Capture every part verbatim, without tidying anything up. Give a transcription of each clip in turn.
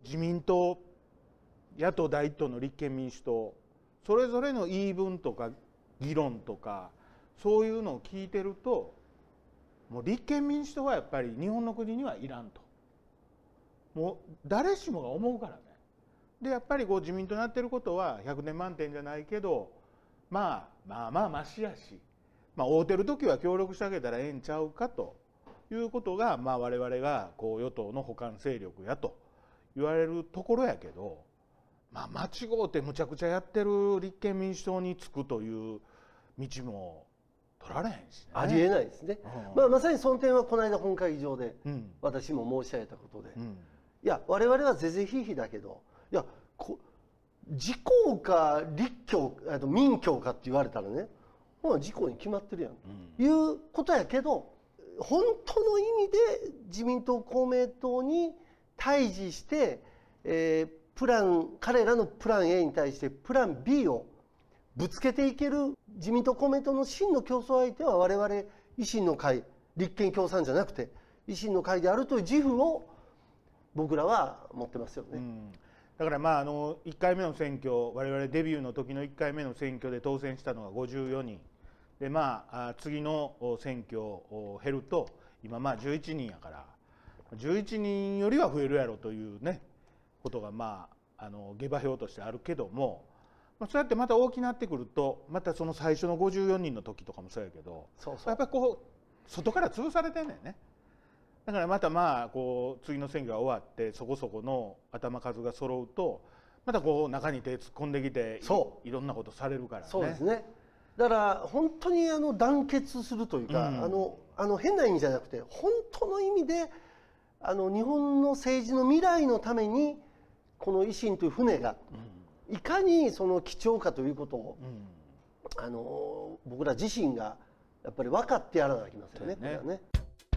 自民党、野党第一党の立憲民主党、それぞれの言い分とか議論とかそういうのを聞いてると、もう立憲民主党はやっぱり日本の国にはいらんと、もう誰しもが思うからね。でやっぱりこう自民党になってることはひゃくてん満点じゃないけど、まあまあまあましやし、まあ会うてる時は協力してあげたらええんちゃうかということが、まあ我々がこう与党の補完勢力やと言われるところやけど、まあ間違うてむちゃくちゃやってる立憲民主党につくという道も取られへんしね。 ありえないですね。うん、まあまさにその点はこの間本会議場で私も申し上げたことで、うんうん、いや我々は是々非々だけど、いやこ自公か立教あと民教かって言われたらね、まあ自公に決まってるやんと、うん、いうことやけど、本当の意味で自民党公明党に対峙して、えー、プラン彼らのプラン A に対してプラン B をぶつけていける自民党公明党の真の競争相手は我々維新の会、立憲共産じゃなくて維新の会であるという自負を僕らは持ってますよね。うん、 だからまああのいっかいめの選挙、我々デビューの時のいっかいめの選挙で当選したのがごじゅうよにんで、まあ次の選挙を減ると今まあじゅういちにんやから、じゅういちにんよりは増えるやろというねことがまああの下馬評としてあるけども。そうやってまた大きくなってくると、またその最初のごじゅうよにんの時とかもそうやけど、そうそうやっぱりこう外から潰されてんねんね。だからまたまあこう次の選挙が終わってそこそこの頭数が揃うと、またこう中に手突っ込んできて い, いろんなことされるからね。 そうですね。だから本当にあの団結するというか、うん、あのあの変な意味じゃなくて本当の意味であの日本の政治の未来のためにこの維新という船が、うんいかにその貴重かということを、うん、あの僕ら自身がやっぱり分かってやらなきゃいけませんね。これはね。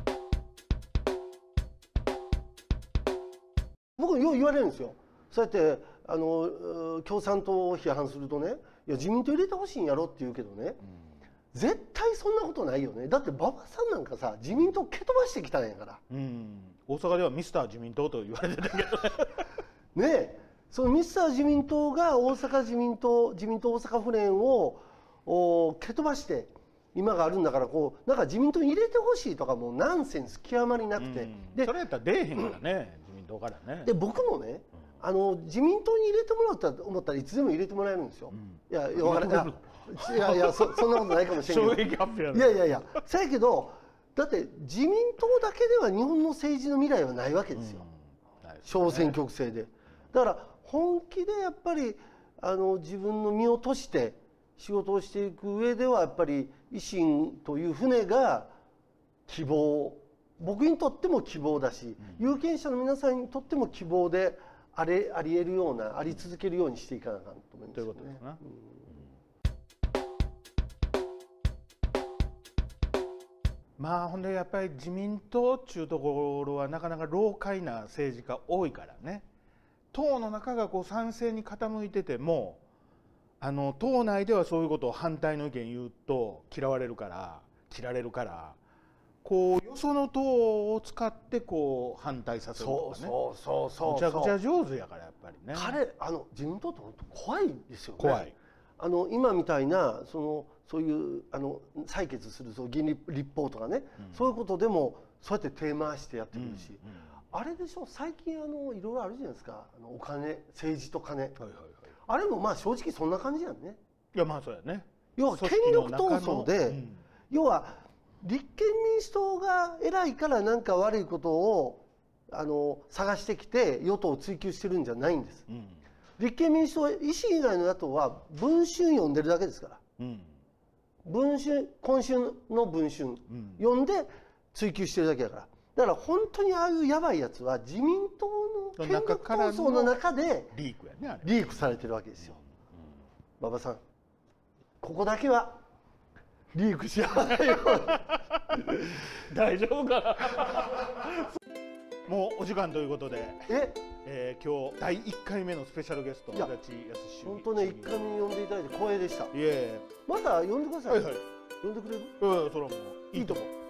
僕よう言われるんですよ。そうやってあの共産党を批判するとね、いや自民党入れてほしいんやろって言うけどね、うん、絶対そんなことないよね。だって馬場さんなんかさ自民党蹴飛ばしてきたんやから。うん、 大阪ではミスター自民党と言われてたけどねえ。そのミスター自民党が大阪自民党自民党大阪府連を蹴飛ばして今があるんだから、こうなんか自民党に入れてほしいとかもうナンセンス極まりなくて、 でそれやったら出えへんからね、うん、自民党からね。 で僕もね、うん、あの自民党に入れてもらったと思ったらいつでも入れてもらえるんですよ。うん、いやいや分からないいやいや そ, そんなことないかもしれないけどいやいやいやそうやけど、だって自民党だけでは日本の政治の未来はないわけですよ、うんね、小選挙区制で。だから本気でやっぱりあの自分の身を賭して仕事をしていく上ではやっぱり維新という船が希望、僕にとっても希望だし、うん、有権者の皆さんにとっても希望であれありえるような、あり続けるようにしていかなあかんと思いますよね。ということですね。 うん、まあほんでやっぱり自民党っちゅうところはなかなか老快な政治家多いからね。党の中がこう賛成に傾いてても、あの党内ではそういうことを反対の意見言うと嫌われるから切られるから、こうよその党を使ってこう反対させるとかね。そうそうそうそう、むちゃくちゃ上手やからやっぱりね。 彼あの自民党って本当怖いですよね。 怖い。 あの今みたいなそのそういうあの採決するそう議員立法とかね、うん、そういうことでもそうやって手回してやってくるし。うんうん、あれでしょ、最近あのいろいろあるじゃないですか、あのお金、政治と金、はいはいはい、あれもまあ正直そんな感じやんね。 いやまあそうやね。 要は権力闘争で、うん、要は立憲民主党が偉いからなんか悪いことをあの探してきて与党を追及してるんじゃないんです。うん、立憲民主党、維新以外の野党は文春読んでるだけですから。うん、文春、今週の文春、うん、読んで追及してるだけだから。だから本当にああいうやばいやつは自民党の権力闘争の中でリークやね、あれリークされてるわけですよ。馬場さん、ここだけはリークしやがないよ大丈夫かなもうお時間ということで、え、えー、今日だいいっかいめのスペシャルゲスト、足立康本当ね、いっかいめに呼んでいただいて光栄でした。いえ、 また呼んでください。はいはい、呼んでくれる？ うん、それはもういいと思う。